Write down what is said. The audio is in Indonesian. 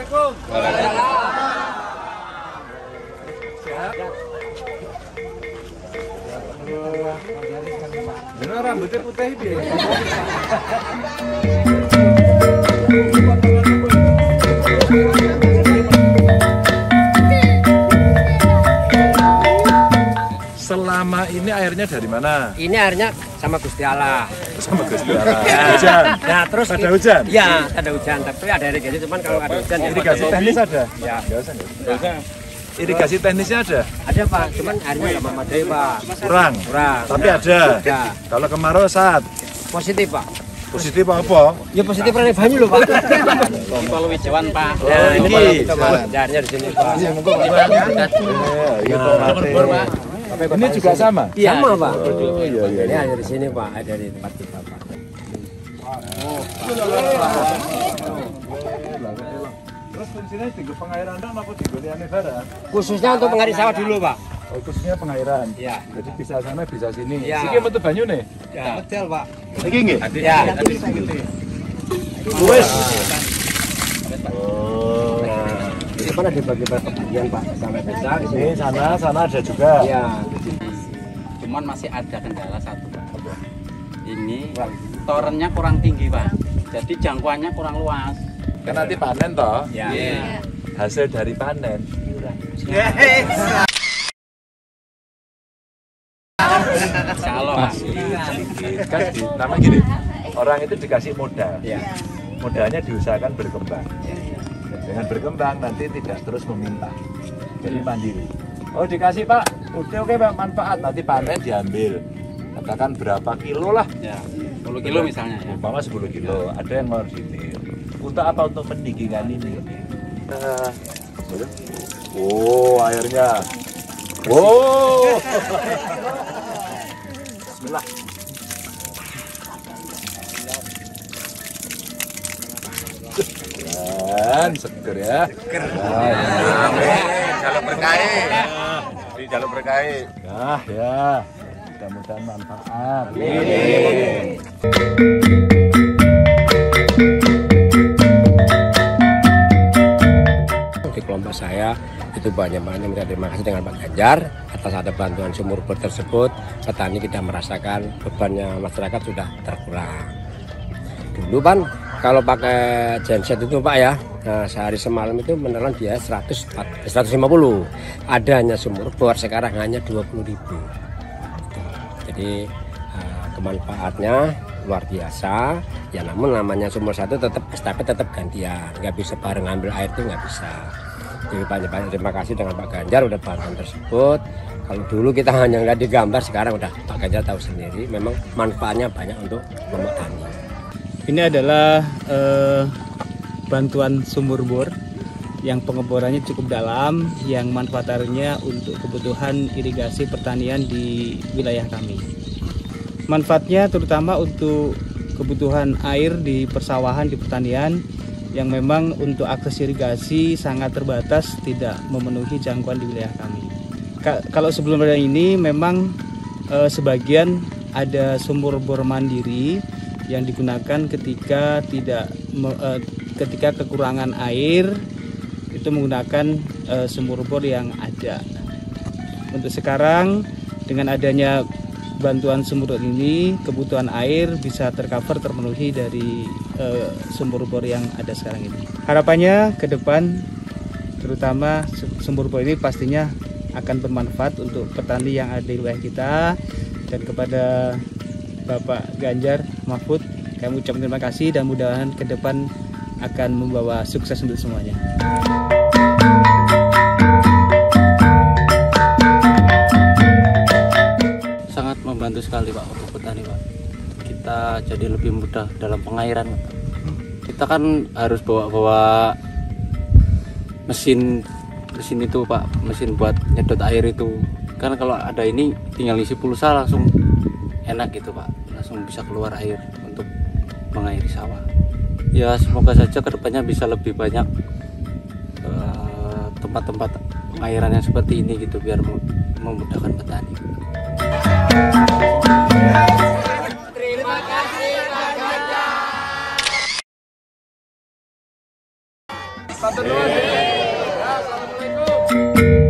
Assalamualaikum. Ini rambutnya putih dia. Selama ini airnya dari mana? Ini airnya sama Gusti Allah. Sama Gusti Allah. Hujan. Nah, terus ada hujan? Ya, ada hujan. Tapi ada irigasi, cuman kalau ada hujan ya. Irigasi teknis ada? Ya. Enggak usah. Enggak usah. Irigasi teknisnya ada? Ada Pak, cuman airnya nggak memadai Pak. Kurang? Kurang. Tapi ada? Ada. Kalau kemarau saat? Positif Pak. Positif apa? Ya positif rene banyu loh Pak. Di Pulau Wijawan Pak. Nah, ini ini. Pak, airnya di sini Pak. Ini juga sama? Sama Pak. Oh iya iya. Ini air di sini Pak, ada di tempat kita Pak. Terus fungsinya di pengairan apa di goliane barang? Khususnya untuk pengairi sawah dulu Pak. Oh, khususnya pengairan. Iya. Jadi bisa sana bisa sini. Iya. Iki metu banyu nih. Ya. Betul Pak. Iki nggih? Ya. Wes. Nah, ini kan ada bagian Pak, sampai besar di sini. Ini sana ada juga. Iya. Cuman masih ada kendala satu Pak. Ini torennya kurang tinggi Pak. Jadi jangkauannya kurang luas. Kan nanti panen toh? Ya. Hasil dari panen. Kalau Pak. Kan nama gini, orang itu dikasih modal. Iya. Modalnya diusahakan berkembang. Dengan berkembang nanti tidak terus meminta. Jadi mandiri. Oh dikasih Pak, udah oke Pak, manfaat nanti panen diambil. Katakan berapa kilo lah. Ya. 10 kilo misalnya ya. Umpama 10 kilo, ada yang ngorditir. Untuk apa? Untuk pendinginan ini. Oh, airnya. Oh. Bismillah. Dan seger ya. Seger. Jalur berkahi. Di jalur berkahi. Nah, ya. Mudah-mudahan manfaat. Amin. Di kelompok saya itu banyak minta terima kasih dengan Pak Ganjar atas ada bantuan sumur bor tersebut. Petani tidak merasakan bebannya masyarakat sudah terkurang. Dulu kan kalau pakai genset itu Pak ya, nah, sehari semalam itu menelan biaya 150. Adanya sumur bor sekarang hanya 20.000. Jadi kemanfaatnya luar biasa. Ya namun namanya sumur satu tetap estafet tetap gantian, nggak bisa bareng ambil air itu nggak bisa. Jadi banyak terima kasih dengan Pak Ganjar udah bantuan tersebut. Kalau dulu kita hanya nggak digambar, sekarang udah Pak Ganjar tahu sendiri. Memang manfaatnya banyak untuk petani. Ini adalah bantuan sumur bor yang pengeborannya cukup dalam, yang manfaat airnya untuk kebutuhan irigasi pertanian di wilayah kami. Manfaatnya terutama untuk kebutuhan air di persawahan, di pertanian, yang memang untuk akses irigasi sangat terbatas, tidak memenuhi jangkauan di wilayah kami. Kalau sebelumnya ini memang sebagian ada sumur bor mandiri yang digunakan ketika ketika kekurangan air, itu menggunakan sumur bor yang ada. Untuk sekarang dengan adanya bantuan sumur bor ini, kebutuhan air bisa terpenuhi dari sumur bor yang ada sekarang ini. Harapannya ke depan terutama sumur bor ini pastinya akan bermanfaat untuk petani yang ada di wilayah kita, dan kepada Bapak Ganjar Mahfud kami ucapkan terima kasih, dan mudah-mudahan ke depan akan membawa sukses untuk semuanya. Sangat membantu sekali Pak untuk petani Pak. Kita jadi lebih mudah dalam pengairan Pak. Kita kan harus bawa mesin itu Pak, mesin buat nyedot air itu. Karena kalau ada ini tinggal isi pulsa langsung enak gitu Pak, langsung bisa keluar air untuk mengairi sawah. Ya semoga saja kedepannya bisa lebih banyak tempat-tempat pengairan yang seperti ini gitu, biar memudahkan petani. Terima kasih Pak Ganjar. Matur nuwun. Ya, assalamualaikum.